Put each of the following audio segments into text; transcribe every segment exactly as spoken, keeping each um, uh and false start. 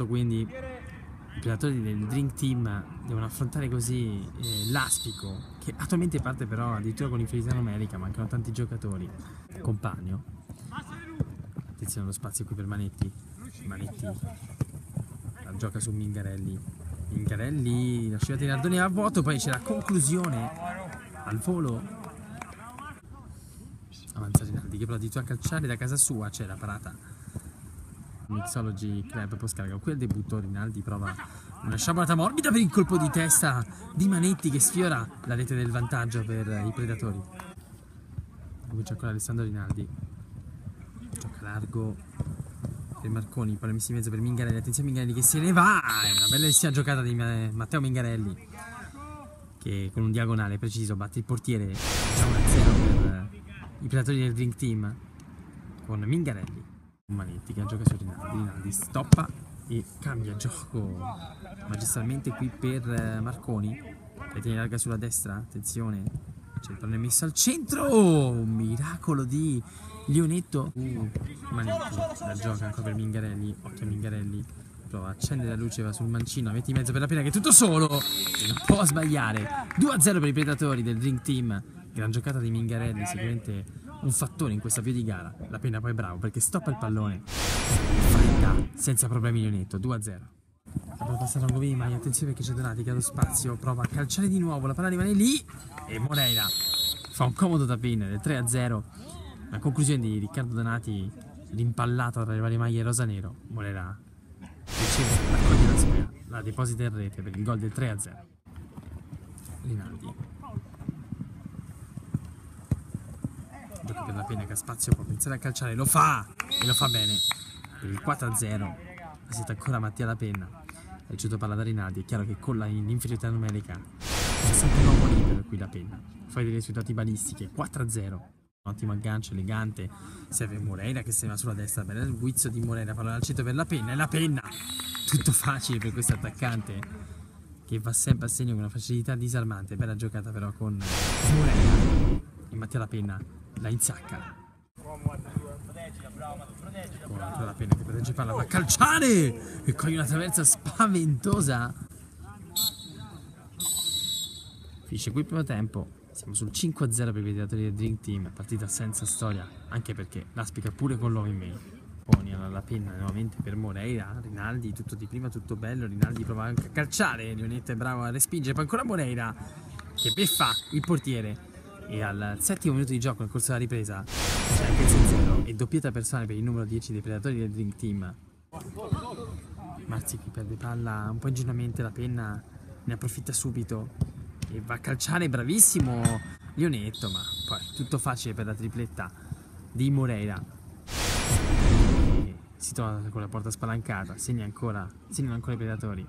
punto quindi i giocatori del Dream Team devono affrontare così eh, l'Aspico, che attualmente parte però addirittura con inferiorità numerica, mancano tanti giocatori. Compagno, attenzione allo spazio qui per Manetti, Manetti la gioca su Mingarelli, Mingarelli lascia tirare Nardoni a vuoto, poi c'è la conclusione al volo, avanza Rinaldi che però addirittura a calciare da casa sua, c'è la parata Mixology Club, poi scarica qui al debutto. Rinaldi prova una sciabolata morbida per il colpo di testa di Manetti che sfiora la rete del vantaggio per i predatori. Comincia ancora Alessandro Rinaldi, gioca largo per Marconi, poi messi in mezzo per Mingarelli, attenzione Mingarelli che se ne va, è una bellissima giocata di Matteo Mingarelli che con un diagonale preciso batte il portiere, già uno a zero per i predatori del Drink Team con Mingarelli. Manetti che gioca su Rinaldi, Rinaldi stoppa e cambia gioco magistralmente qui per Marconi, e tiene larga sulla destra, attenzione, c'è il pallone messo al centro, oh, un miracolo di Lionetto. uh, Manetti la gioca ancora per Mingarelli, occhio a Mingarelli, prova a accendere la luce, va sul mancino, la mette in mezzo per la Penna che è tutto solo e non può sbagliare. Due a zero per i predatori del Drink Team, gran giocata di Mingarelli, sicuramente un fattore in questa via di gara. La Penna poi è bravo perché stoppa il pallone fretta senza problemi Lionetto. Due a zero. Prova a passare a Govini, ma attenzione perché c'è Donati che ha lo spazio, prova a calciare di nuovo, la palla rimane lì e Moreira fa un comodo da Penna del tre a zero. La conclusione di Riccardo Donati rimpallato tra le varie maglie rosa-nero. Moreira riceve, raccoglie la sfera, la deposita in rete per il gol del tre a zero. Rinaldi gioca per la Penna che ha spazio, può pensare a calciare, lo fa e lo fa bene per il quattro a zero. Siete ancora Mattia La Penna, ha ricevuto palla da Rinaldi. È chiaro che con l'inferiorità numerica c'è sempre un uomo libero qui La Penna, fa delle risultati balistiche. Quattro a zero, ottimo aggancio elegante, serve Moreira che se ne va sulla destra, bel guizzo di Moreira, palla al centro per La Penna e La Penna, tutto facile per questo attaccante che va sempre a segno con una facilità disarmante. Bella giocata però con Moreira e Mattia La Penna la insacca. Con La Penna che protegge palla, va a calciare e coglie una traversa spaventosa. Finisce qui il primo tempo, siamo sul cinque a zero per i predatori del Dream Team, partita senza storia, anche perché l'Aspica pure con l'uovo in meno. Poni alla Penna nuovamente per Moreira, Rinaldi tutto di prima, tutto bello, Rinaldi prova anche a calciare, Lionetto è bravo a respingere, poi ancora Moreira che beffa il portiere. E al settimo minuto di gioco nel corso della ripresa c'è anche il sei a zero e doppietta personale per il numero dieci dei predatori del Dream Team. Marzi qui perde palla un po' ingenuamente, La Penna ne approfitta subito e va a calciare, bravissimo Lionetto, ma poi tutto facile per la tripletta di Moreira. E si trova con la porta spalancata, segna ancora, segnano ancora i predatori.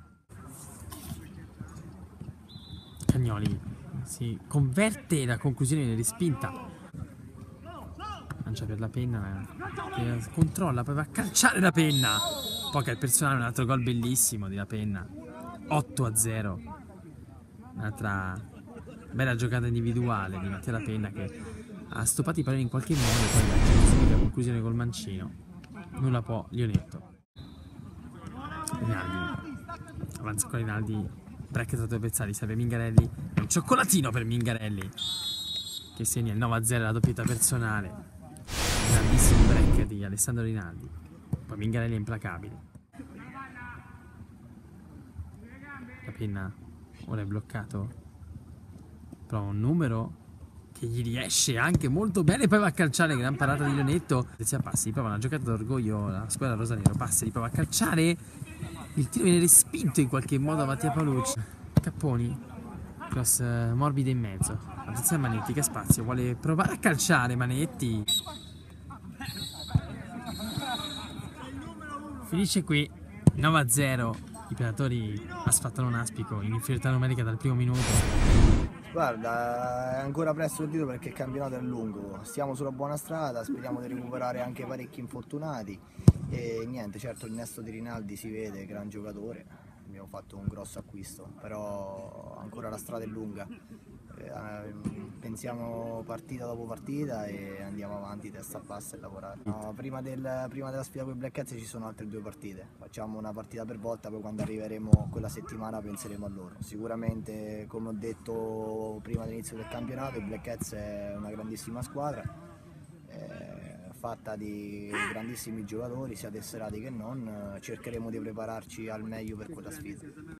Cagnoli si converte la conclusione in respinta, lancia per La Penna che controlla, poi va a calciare La Penna, poi che il personale, un altro gol bellissimo di La Penna. Otto a zero, un'altra bella giocata individuale di Mattia La Penna che ha stoppato i palloni in qualche modo e poi la conclusione col mancino. Nulla può Lionetto. Rinaldi avanza con Rinaldi, break tra due avversari, serve Mingarelli, è un cioccolatino per Mingarelli che segna il nove a zero, la doppietta personale, grandissimo break di Alessandro Rinaldi, poi Mingarelli è implacabile. La Penna ora è bloccato, prova un numero che gli riesce anche molto bene, poi va a calciare, gran parata di Lionetto, a passi, prova una giocata d'orgoglio la squadra rosanero, passi, prova a calciare, il tiro viene respinto in qualche modo da Mattia Paolucci. Capponi, cross morbido in mezzo, attenzione a Manetti che ha spazio, vuole provare a calciare Manetti, finisce qui nove a zero, i predatori asfaltano un Aspico in inferiorità numerica dal primo minuto. Guarda, è ancora presto per dire perché il campionato è lungo, stiamo sulla buona strada, speriamo di recuperare anche parecchi infortunati e niente, certo l'innesto di Rinaldi si vede, gran giocatore, abbiamo fatto un grosso acquisto, però ancora la strada è lunga, eh, pensiamo partita dopo partita e andiamo avanti testa bassa e lavorare. No, prima, del, prima della sfida con i Black Cats ci sono altre due partite, facciamo una partita per volta, poi quando arriveremo quella settimana penseremo a loro. Sicuramente, come ho detto prima dell'inizio del campionato, i Black Cats è una grandissima squadra, eh, fatta di grandissimi giocatori, sia tesserati che non. Cercheremo di prepararci al meglio per quella sfida.